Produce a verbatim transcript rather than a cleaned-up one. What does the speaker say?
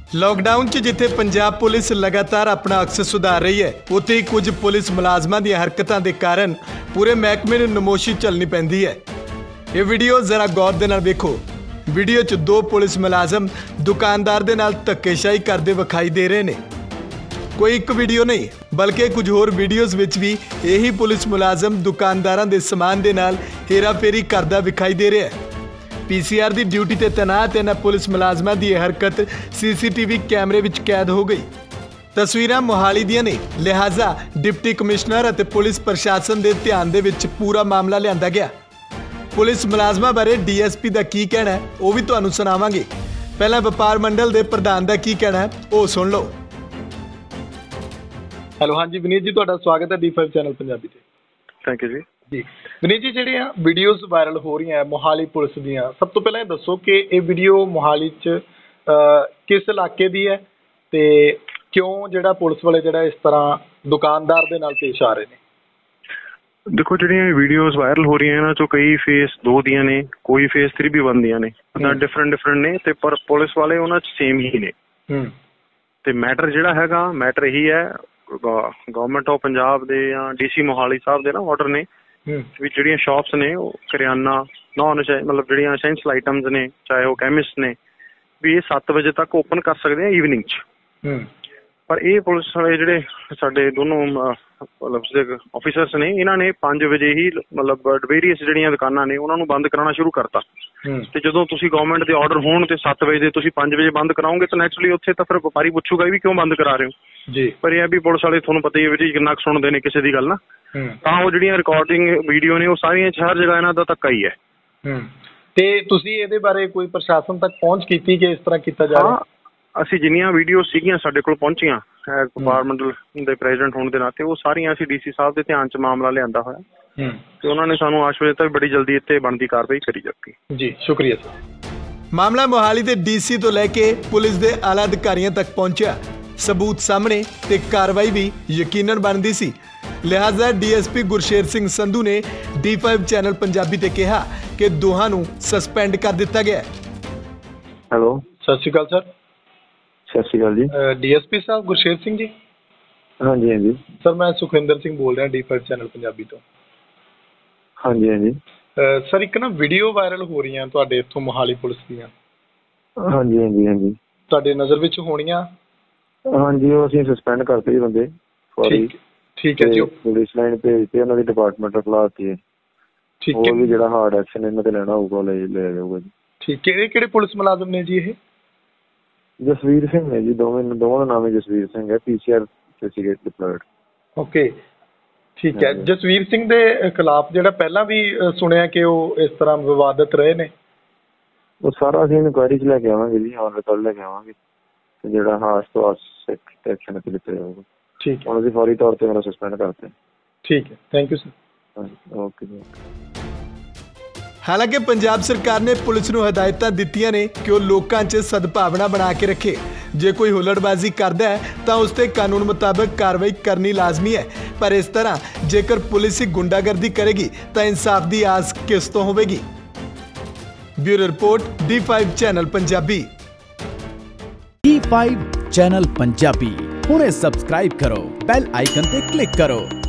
Lockdown च जिथे Punjab police लगातार अपना अक्स सुधार रही है, उत्थे ही कुछ पुलिस मुलाजमां दी हरकतां दे कारण पूरे महकमे नूं नमोशी झलनी पैंदी है। ये वीडियो जरा गौर दे नाल वेखो। वीडियो च दो पुलिस मुलाजम दुकानदार दे नाल धक्केशाही करदे विखाई दे रहे ने। कोई एक वीडियो नहीं बल्कि कुछ होर वीडियोज़ विच भी यही पुलिस मुलाजम दुकानदारां दे समान दे नाल हेरा फेरी करदा विखाई दे रहा है। पीसीआर की ड्यूटी ते तैनात इन्हां पुलिस मुलाजमां दी हरकत सीसीटीवी कैमरे विच कैद हो गई। तस्वीरां मोहाली दियां ने, लिहाजा डिप्टी कमिश्नर अते पुलिस प्रशासन दे ध्यान दे विच पूरा मामला लिआंदा गया। पुलिस मुलाजमां बारे डीएसपी दा की कहना है वो भी तुहानूं सुणावांगे। पहला व्यापार मंडल दे प्रधान दा की कहना है वो सुन लो। हेलो, हाँ जी विनीत जी, तुहाडा स्वागत है डी फाइव चैनल पंजाबी ते। Thank you ji. जी विनीत जी, ਜਿਹੜੀਆਂ ਵੀਡੀਓਜ਼ ਵਾਇਰਲ ਹੋ ਰਹੀਆਂ ਮੋਹਾਲੀ ਪੁਲਿਸ ਦੀਆਂ, ਸਭ ਤੋਂ ਪਹਿਲਾਂ ਇਹ ਦੱਸੋ ਕਿ ਇਹ ਵੀਡੀਓ ਮੋਹਾਲੀ 'ਚ ਕਿਸ ਇਲਾਕੇ ਦੀ ਹੈ ਤੇ ਕਿਉਂ ਜਿਹੜਾ ਪੁਲਿਸ ਵਾਲੇ ਜਿਹੜਾ ਇਸ ਤਰ੍ਹਾਂ ਦੁਕਾਨਦਾਰ ਦੇ ਨਾਲ ਪੇਸ਼ ਆ ਰਹੇ ਨੇ? ਦੇਖੋ, ਜਿਹੜੀਆਂ ਵੀਡੀਓਜ਼ ਵਾਇਰਲ ਹੋ ਰਹੀਆਂ ਇਹਨਾਂ ਚੋਂ ਕਈ ਫੇਸ ਦੋ ਦੀਆਂ ਨੇ, ਕੋਈ ਫੇਸ ਥ੍ਰੀ ਵੀ ਬਣਦੀਆਂ ਨੇ, ਤਾਂ ਡਿਫਰੈਂਟ ਡਿਫਰੈਂਟ ਨੇ ਤੇ ਪਰ ਪੁਲਿਸ ਵਾਲੇ ਉਹਨਾਂ 'ਚ ਸੇਮ ਹੀ ਨੇ। ਤੇ ਮੈਟਰ ਜਿਹੜਾ ਹੈਗਾ ਮੈਟਰ ਇਹੀ ਹੈ, ਗਵਰਨਮੈਂਟ ਆਫ ਪੰਜਾਬ ਦੇ ਜਾਂ ਡੀਸੀ ਮੋਹਾਲੀ ਸਾਹਿਬ ਦੇ ਨਾ ਆਰਡਰ ਨੇ ਵੀ ਜਿਹੜੀਆਂ ਸ਼ਾਪਸ ਨੇ ਉਹ ਕਰਿਆਨਾ ਨੌਨ ਮਤਲਬ ਜਿਹੜੀਆਂ ਅਸੈਂਸ਼ੀਅਲ ਆਈਟਮਸ ਨੇ, ਚਾਹੇ ਉਹ ਕੈਮਿਸਟ ਨੇ, ਵੀ ਇਹ ਸੱਤ ਵਜੇ ਤੱਕ ਓਪਨ ਕਰ ਸਕਦੇ ਆ ਈਵਨਿੰਗ 'ਚ। ਪਰ ਇਹ ਪੁਲਿਸ ਵਾਲੇ ਜਿਹੜੇ ਸਾਡੇ ਦੋਨੋਂ ਮਤਲਬ ਆਫਿਸਰਸ ਨੇ, ਇਹਨਾਂ ਨੇ ਪੰਜ ਵਜੇ ਹੀ ਮਤਲਬ ਵੇਰੀਅਸ ਜਿਹੜੀਆਂ ਦੁਕਾਨਾਂ ਨੇ ਉਹਨਾਂ ਨੂੰ ਬੰਦ ਕਰਾਉਣਾ ਸ਼ੁਰੂ ਕਰਤਾ। ਤੇ ਜਦੋਂ ਤੁਸੀਂ ਗਵਰਨਮੈਂਟ ਦੇ ਆਰਡਰ ਹੋਣ ਤੇ ਸੱਤ ਵਜੇ ਦੇ ਤੁਸੀਂ ਪੰਜ ਵਜੇ ਬੰਦ ਕਰਾਓਗੇ ਤਾਂ ਨੈਚੁਰਲੀ ਉੱਥੇ ਤਾਂ ਫਿਰ ਵਪਾਰੀ ਪੁੱਛੂਗਾ ਵੀ ਕਿਉਂ ਬੰਦ ਕਰਾ ਰਹੇ ਹੋ ਜੀ। ਪਰ ਇਹ ਵੀ ਪੁਲਿਸ ਵਾਲੇ ਤੁਹਾਨੂੰ ਪਤਾ ਹੀ ਹੈ ਵੀ ਕਿੰਨਾ ਕੁ ਸੁਣਦੇ ਨੇ ਕਿਸੇ ਦੀ ਗੱਲ ਨਾ, ਤਾਂ ਉਹ ਜਿਹੜੀਆਂ ਰਿਕਾਰਡਿੰਗ ਵੀਡੀਓ ਨੇ ਉਹ ਸਾਰੀਆਂ ਹਰ ਜਗ੍ਹਾ ਇਹਨਾਂ ਦਾ ਧੱਕਾ ਹੀ ਹੈ। ਤੇ ਤੁਸੀਂ ਇਹਦੇ ਬਾਰੇ ਕੋਈ ਪ੍ਰਸ਼ਾਸਨ ਤੱਕ ਪਹੁੰਚ ਕੀਤੀ ਕਿ ਇਸ ਤਰ੍ਹਾਂ ਕੀਤਾ ਜਾ ਰਿਹਾ? ਅਸੀਂ ਜਿੰਨੀਆਂ ਵੀਡੀਓ ਸੀਗੀਆਂ ਸਾਡੇ ਕੋਲ ਪਹੁੰਚੀਆਂ ਵਪਾਰ ਮੰਡਲ ਦੇ ਪ੍ਰੈਜ਼ੀਡੈਂਟ ਹੋਣ ਦੇ ਨਾਤੇ, ਉਹ ਸਾਰੀਆਂ ਅਸੀਂ ਡੀਸੀ ਸਾਹਿਬ ਦੇ ਧਿਆਨ 'ਚ ਮਾਮਲਾ ਲਿਆਂਦਾ ਹੋਇਆ ਤੇ ਉਹਨਾਂ ਨੇ ਸਾਨੂੰ ਆਸ਼ਵਾਸਨ ਦਿੱਤਾ ਵੀ ਬੜੀ ਜਲਦੀ ਇੱਥੇ ਬਣਦੀ ਕਾਰਵਾਈ ਕਰੀ ਜਾਊਗੀ। ਜੀ ਸ਼ੁਕਰੀਆ ਸਰ। ਮਾਮਲਾ ਮੋਹਾਲੀ ਦੇ ਡੀਸੀ ਤੋਂ ਲੈ ਕੇ ਪੁਲਿਸ ਦੇ ਆਲਾ ਅਧਿਕਾਰੀਆਂ ਤੱਕ ਪਹੁੰਚਿਆ, ਸਬੂਤ ਸਾਹਮਣੇ ਤੇ ਕਾਰਵਾਈ ਵੀ ਯਕੀਨਨ ਬਣਦੀ ਸੀ। ਲਿਹਾਜ਼ਾ ਡੀਐਸਪੀ ਗੁਰਸ਼ੇਰ ਸਿੰਘ ਸੰਧੂ ਨੇ ਡੀ ਫਾਈਵ ਚੈਨਲ ਪੰਜਾਬੀ ਤੇ ਕਿਹਾ ਕਿ ਦੋਹਾਂ ਨੂੰ ਸਸਪੈਂਡ ਕਰ ਦਿੱਤਾ ਗਿਆ। ਹੈਲੋ, ਸਤਿ ਸ਼੍ਰੀ ਅਕਾਲ ਸਰ। ਸਤਿ ਸ਼੍ਰੀ ਅਕਾਲ ਜੀ। ਡੀਐਸਪੀ ਸਾਹਿਬ ਗੁਰਸ਼ੇਰ ਸਿੰਘ ਜੀ? ਹਾਂਜੀ ਹਾਂਜੀ ਸਰ, ਮੈਂ ਸੁਖਵਿੰਦਰ ਸਿੰਘ ਬੋਲ ਰਿਹਾ ਡੀ ਫਾਈਵ ਚੈਨਲ ਪੰਜਾਬੀ ਤੋਂ। ਹਾਂਜੀ ਹਾਂਜੀ ਸਰ, ਇੱਕ ਨਾ ਵੀਡੀਓ ਵਾਇਰਲ ਹੋ ਰਹੀਆਂ ਤੁਹਾਡੇ ਇੱਥੋਂ ਮੋਹਾਲੀ ਪੁਲਿਸ ਦੀਆਂ। ਹਾਂਜੀ ਹਾਂਜੀ ਹਾਂਜੀ ਤੁਹਾਡੇ ਨਜ਼ਰ ਵਿੱਚ ਹੋਣੀਆਂ? ਹਾਂਜੀ, ਉਹ ਅਸੀਂ ਸਸਪੈਂਡ ਕਰਤੇ ਜੀ ਬੰਦੇ। ਠੀਕ ਹੈ ਜੀ। ਪੁਲਿਸ ਲਾਈਨ ਭੇਜਤੇ, ਉਹਨਾਂ ਦੀ ਡਿਪਾਰਟਮੈਂਟ ਖਿਲਾਫ ਹੈ। ਠੀਕ ਹੈ, ਹੋਰ ਵੀ ਜਿਹੜਾ ਹਾਰਡ ਐਕਸ਼ਨ ਇਹਨਾਂ ਤੇ ਲੈਣਾ ਹੋਊਗਾ ਲੈ ਲਿਆ ਜਾਊਗਾ ਜੀ। ਠੀਕ। ਕਿਹੜੇ ਕਿਹੜੇ ਪੁਲਿਸ ਮੁਲਾਜ਼ਮ ਨੇ ਜੀ ਇਹ? ਜਸਵੀਰ ਸਿੰਘ ਨੇ ਜੀ, ਦੋਵੇਂ ਦੋਵਾਂ ਦਾ ਨਾਮ ਹੈ ਜਸਵੀਰ ਸਿੰਘ ਹੈ, ਪੀਸੀਆਰ ਸੀਗੇ ਡਿਪਲੋਇਡ। ਓਕੇ, ਠੀਕ ਹੈ। ਜਸਵੀਰ ਸਿੰਘ ਦੇ ਖਿਲਾਫ ਜਿਹੜਾ ਪਹਿਲਾਂ ਵੀ ਸੁਣਿਆ ਕਿ ਉਹ ਇਸ ਤਰ੍ਹਾਂ ਵਿਵਾਦਤ ਰਹੇ ਨੇ, ਉਹ ਸਾਰਾ ਅਸੀਂ ਇਨਕੁਆਇਰੀ 'ਚ ਲੈ ਕੇ ਆਵਾਂਗੇ ਜੀ, ਔਨ ਰਿਕਾਰਡ ਲੈ ਕੇ ਆਵਾਂਗੇ ਤੇ ਜਿਹੜਾ ਹਾਸ ਤੋਂ ਹਾਸ ਐਕਸ਼ਨ ਤੇ ਲਿਖਿਆ ਜਾਊਗਾ। ਠੀਕ ਹੈ, ਹੁਣ ਅਸੀਂ ਫੌਰੀ ਤੌਰ ਤੇ ਮੇਰਾ ਸਸਪੈਂਡ ਕਰਤੇ। ਠੀਕ ਹੈ, ਥੈਂਕ ਯੂ ਸਰ। ਓਕੇ ਜੀ। ਹਾਲਾਂਕਿ ਪੰਜਾਬ ਸਰਕਾਰ ਨੇ ਪੁਲਿਸ ਨੂੰ ਹਦਾਇਤਾਂ ਦਿੱਤੀਆਂ ਨੇ ਕਿ ਉਹ ਲੋਕਾਂ 'ਚ ਸਦਭਾਵਨਾ ਬਣਾ ਕੇ ਰੱਖੇ। ਜੇ ਕੋਈ ਹੁੱਲੜਬਾਜ਼ੀ ਕਰਦਾ ਹੈ ਤਾਂ ਉਸ ਤੇ ਕਾਨੂੰਨ ਮੁਤਾਬਕ ਕਾਰਵਾਈ ਕਰਨੀ ਲਾਜ਼ਮੀ ਹੈ। ਪਰ ਇਸ ਤਰ੍ਹਾਂ ਜੇਕਰ ਪੁਲਿਸ ਹੀ ਗੁੰਡਾਗਰਦੀ ਕਰੇਗੀ ਤਾਂ ਇਨਸਾਫ ਦੀ ਆਸ ਕਿਸ ਤੋਂ ਹੋਵੇਗੀ? Bureau report, D five channel Punjabi. D five channel Punjabi ਹੁਣੇ ਸਬਸਕ੍ਰਾਈਬ ਕਰੋ, ਬੈਲ ਆਈਕਨ ਤੇ ਕਲਿੱਕ ਕਰੋ।